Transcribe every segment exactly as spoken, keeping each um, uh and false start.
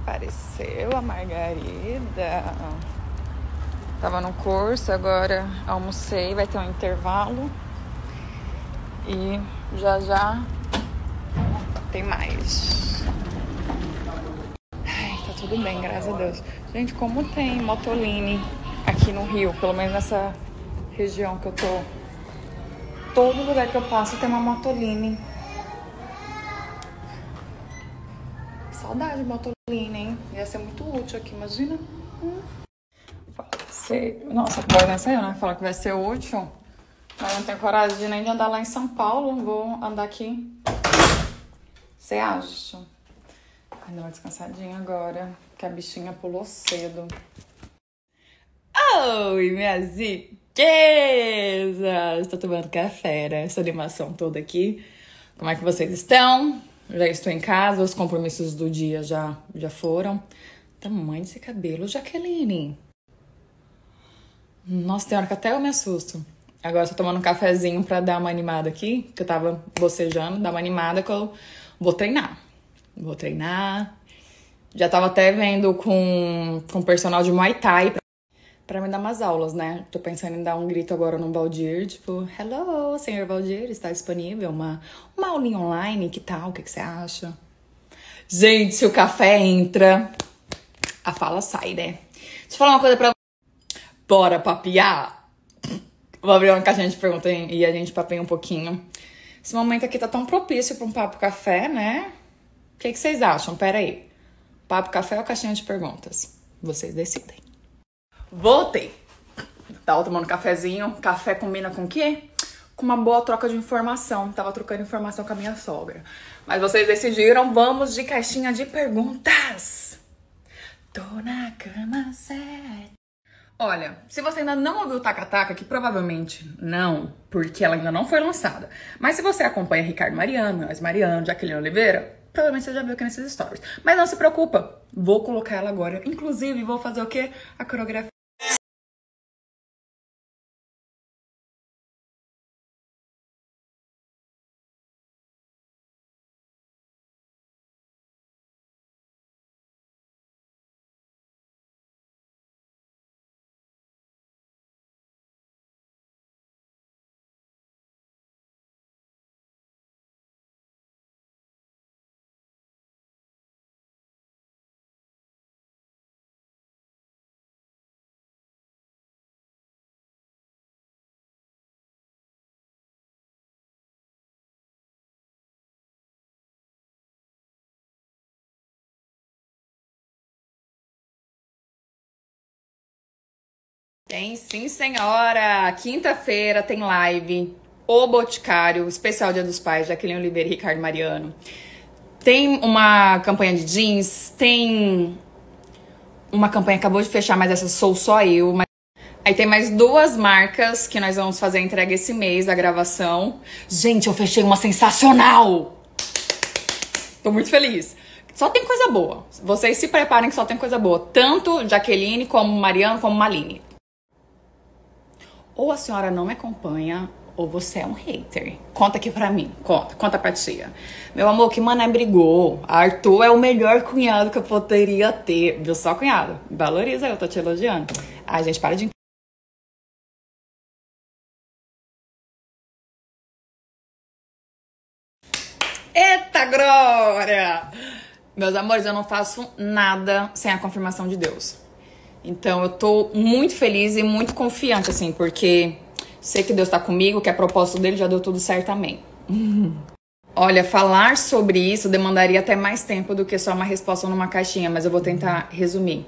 Apareceu a Margarida. Tava no curso, agora almocei, vai ter um intervalo. E já já tem mais. Ai, tá tudo bem, graças a Deus. Gente, como tem motoline aqui no Rio, pelo menos nessa região que eu tô. Todo lugar que eu passo tem uma motoline. Saudade de motoline, hein? Ia ser muito útil aqui, imagina. Hum. Ser... Nossa, pode nem ser, né? Falar que vai ser útil. Mas não tenho coragem nem de andar lá em São Paulo. Vou andar aqui. Você acha? Ai, dá uma descansadinha agora, que a bichinha pulou cedo. Oi, minhas riquezas! Estou tomando café, né? Essa animação toda aqui. Como é que vocês estão? Já estou em casa, os compromissos do dia já, já foram. Tamanho desse cabelo, Jaqueline. Nossa, tem hora que até eu me assusto. Agora eu tô tomando um cafezinho pra dar uma animada aqui, que eu tava bocejando, dar uma animada que eu vou treinar. Vou treinar. Já tava até vendo com, com o personal de Muay Thai pra, pra me dar umas aulas, né? Tô pensando em dar um grito agora no Valdir, tipo, hello, senhor Valdir, está disponível uma, uma aulinha online, que tal? O que, que você acha? Gente, se o café entra, a fala sai, né? Deixa eu falar uma coisa pra você. Bora papiar? Vou abrir uma caixinha de perguntas e a gente papeia um pouquinho. Esse momento aqui tá tão propício pra um papo café, né? O que, que vocês acham? Pera aí. Papo café ou caixinha de perguntas? Vocês decidem. Voltei. Tava tomando cafezinho. Café combina com o quê? Com uma boa troca de informação. Tava trocando informação com a minha sogra. Mas vocês decidiram, vamos de caixinha de perguntas. Tô na cama certa. Olha, se você ainda não ouviu o Taca-Taca, que provavelmente não, porque ela ainda não foi lançada, mas se você acompanha Ricardo Mariano, As Mariano, Jaqueline Oliveira, provavelmente você já viu aqui nesses stories. Mas não se preocupa, vou colocar ela agora. Inclusive, vou fazer o quê? A coreografia. Tem sim, senhora! Quinta-feira tem live, O Boticário, especial Dia dos Pais, Jaqueline Oliveira e Ricardo Mariano. Tem uma campanha de jeans, tem uma campanha que acabou de fechar, mas essa sou só eu. Mas... Aí tem mais duas marcas que nós vamos fazer a entrega esse mês da gravação. Gente, eu fechei uma sensacional! Tô muito feliz. Só tem coisa boa. Vocês se preparem que só tem coisa boa. Tanto Jaqueline, como Mariano, como Maline. Ou a senhora não me acompanha, ou você é um hater. Conta aqui pra mim, conta, conta pra tia. Meu amor, que mané brigou. Arthur é o melhor cunhado que eu poderia ter. Viu só, cunhado? Valoriza, eu tô te elogiando. Ai, gente, para de... Eita, glória! Meus amores, eu não faço nada sem a confirmação de Deus. Então, eu tô muito feliz e muito confiante, assim, porque sei que Deus tá comigo, que a propósito dele já deu tudo certo, amém. Olha, falar sobre isso demandaria até mais tempo do que só uma resposta numa caixinha, mas eu vou tentar resumir.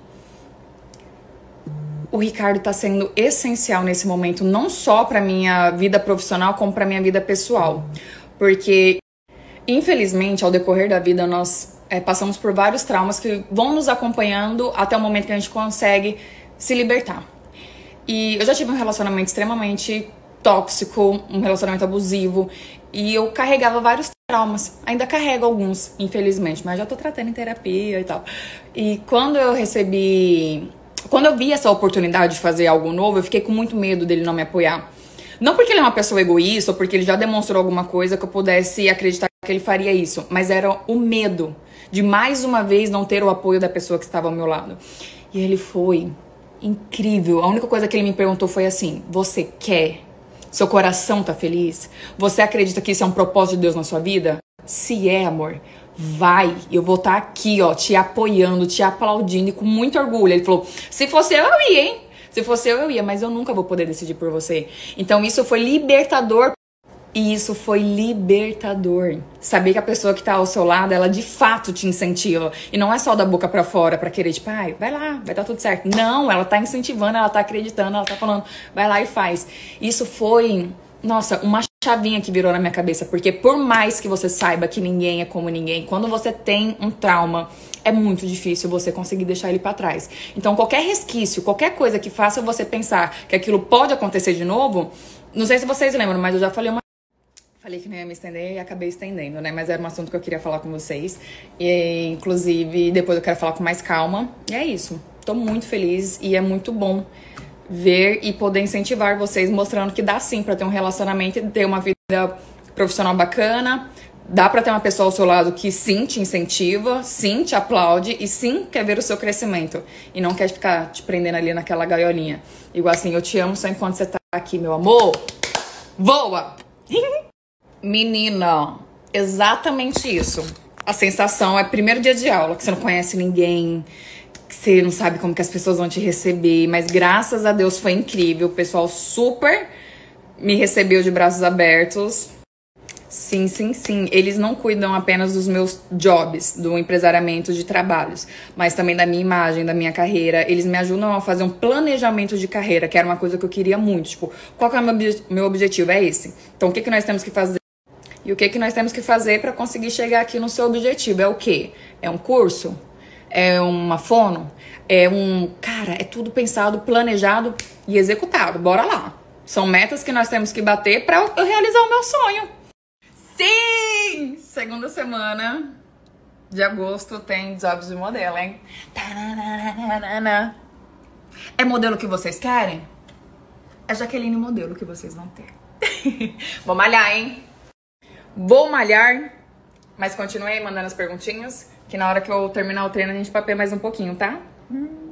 O Ricardo tá sendo essencial nesse momento, não só pra minha vida profissional, como pra minha vida pessoal. Porque, infelizmente, ao decorrer da vida, nós... É, passamos por vários traumas que vão nos acompanhando até o momento que a gente consegue se libertar. E eu já tive um relacionamento extremamente tóxico, um relacionamento abusivo, e eu carregava vários traumas. Ainda carrego alguns, infelizmente, mas já tô tratando em terapia e tal. E quando eu recebi... Quando eu vi essa oportunidade de fazer algo novo, eu fiquei com muito medo dele não me apoiar. Não porque ele é uma pessoa egoísta, ou porque ele já demonstrou alguma coisa que eu pudesse acreditar que ele faria isso, mas era o medo de mais uma vez não ter o apoio da pessoa que estava ao meu lado. E ele foi incrível. A única coisa que ele me perguntou foi assim: você quer? Seu coração tá feliz? Você acredita que isso é um propósito de Deus na sua vida? Se é, amor, vai. Eu vou estar aqui, ó, te apoiando, te aplaudindo e com muito orgulho. Ele falou: se fosse eu, eu ia, hein? Se fosse eu, eu ia, mas eu nunca vou poder decidir por você. Então isso foi libertador. E isso foi libertador. Saber que a pessoa que tá ao seu lado, ela de fato te incentiva. E não é só da boca pra fora pra querer, tipo, ai, vai lá, vai dar tudo certo. Não, ela tá incentivando, ela tá acreditando, ela tá falando, vai lá e faz. Isso foi, nossa, uma chavinha que virou na minha cabeça. Porque por mais que você saiba que ninguém é como ninguém, quando você tem um trauma, é muito difícil você conseguir deixar ele pra trás. Então qualquer resquício, qualquer coisa que faça você pensar que aquilo pode acontecer de novo, não sei se vocês lembram, mas eu já falei uma Falei que não ia me estender e acabei estendendo, né? Mas era um assunto que eu queria falar com vocês. E, inclusive, depois eu quero falar com mais calma. E é isso. Tô muito feliz e é muito bom ver e poder incentivar vocês, mostrando que dá sim pra ter um relacionamento e ter uma vida profissional bacana. Dá pra ter uma pessoa ao seu lado que sim te incentiva, sim te aplaude e sim quer ver o seu crescimento. E não quer ficar te prendendo ali naquela gaiolinha. Igual assim, eu te amo só enquanto você tá aqui, meu amor. Voa! Menina, exatamente isso. A sensação é primeiro dia de aula, que você não conhece ninguém, que você não sabe como que as pessoas vão te receber, mas graças a Deus foi incrível. O pessoal super me recebeu de braços abertos. Sim, sim, sim. Eles não cuidam apenas dos meus jobs, do empresariamento de trabalhos, mas também da minha imagem, da minha carreira. Eles me ajudam a fazer um planejamento de carreira, que era uma coisa que eu queria muito. Tipo, qual que é o meu, obje- meu objetivo? É esse. Então, o que, que nós temos que fazer? E o que, que nós temos que fazer para conseguir chegar aqui no seu objetivo? É o quê? É um curso? É uma fono? É um... Cara, é tudo pensado, planejado e executado. Bora lá. São metas que nós temos que bater para eu realizar o meu sonho. Sim! Segunda semana de agosto tem Jobs de modelo, hein? É modelo que vocês querem? É Jaqueline modelo que vocês vão ter. Vou malhar, hein? Vou malhar, mas continue aí mandando as perguntinhas, que na hora que eu terminar o treino a gente papeia mais um pouquinho, tá? Hum.